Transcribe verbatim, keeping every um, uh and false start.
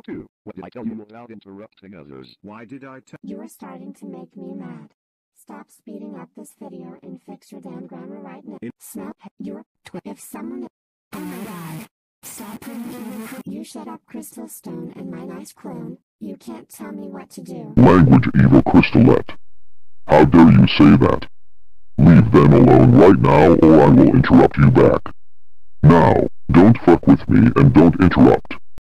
too. What did I tell you without interrupting others? Why did I tell You are starting to make me mad. Stop speeding up this video and fix your damn grammar right now. It Smell your tw- if someone. Oh my god. Stop putting me in the. You shut up, Crystal Stone, and my nice clone. You can't tell me what to do. Language, evil Crystalette. How dare you say that? Leave them alone right now or I will interrupt you back. Now, don't fuck with me and don't interrupt.